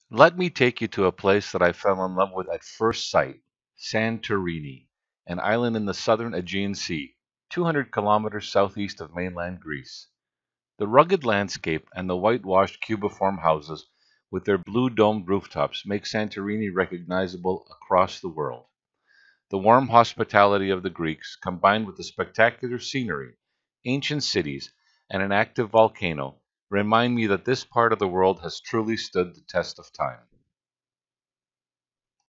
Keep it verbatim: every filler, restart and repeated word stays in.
Let me take you to a place that I fell in love with at first sight, Santorini, an island in the southern Aegean Sea, two hundred kilometers southeast of mainland Greece. The rugged landscape and the whitewashed cubiform houses with their blue domed rooftops make Santorini recognizable across the world. The warm hospitality of the Greeks, combined with the spectacular scenery, ancient cities, and an active volcano, remind me that this part of the world has truly stood the test of time.